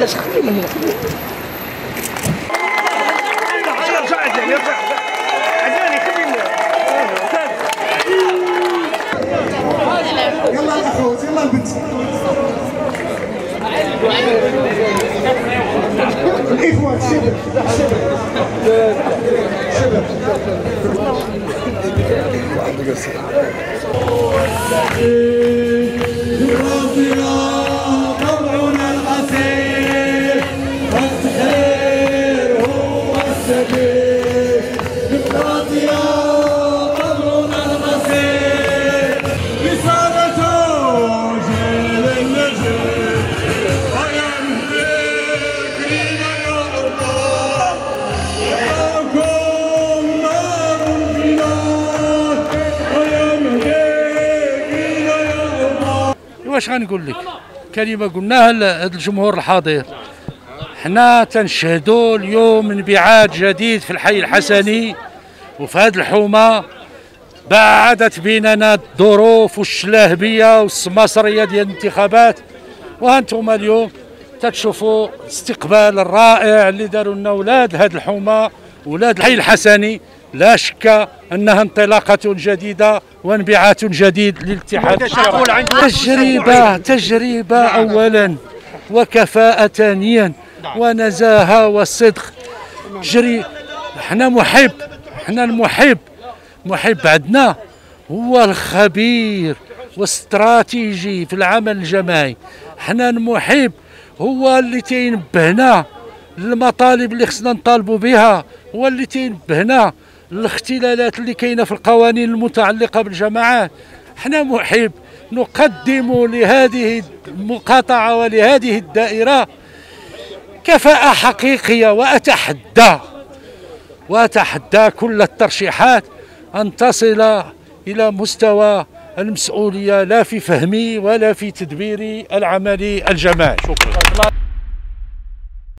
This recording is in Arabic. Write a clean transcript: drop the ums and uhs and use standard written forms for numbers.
يلا الاخوات يلا البنت الاخوان شبر طبعنا الأصيل والتحرير هو السبيل ديمقراطية طبعنا الأصيل رسالته جيل النجيل ويملك لنا يا الله وياكم نار البلاد ويملك لنا يا الله. واش غنقول لك؟ كلمة قلناها لهذا الجمهور الحاضر. حنا تنشهدوا اليوم انبعاث جديد في الحي الحسني وفي هذه الحومة. بعدت بيننا الظروف والشلاهبية والسماسرية ديال الانتخابات، وهانتم اليوم تتشوفوا الاستقبال الرائع اللي داروا لنا ولاد هذه الحومة ولاد الحي الحسني. لا شك انها انطلاقة جديدة وانبعاث جديد للاتحاد. تجربة اولا، وكفاءة ثانيا، ونزاهة وصدق. حنا المحب عندنا هو الخبير واستراتيجي في العمل الجماعي. حنا المحب هو اللي تينبهنا للمطالب اللي خصنا نطالبوا بها، هو اللي تينبهنا الاختلالات اللي كاينه في القوانين المتعلقه بالجماعات. حنا محب نقدم لهذه المقاطعه ولهذه الدائره كفاءه حقيقيه، واتحدى كل الترشيحات ان تصل الى مستوى المسؤوليه، لا في فهمي ولا في تدبيري العملي الجماعي. شكرا.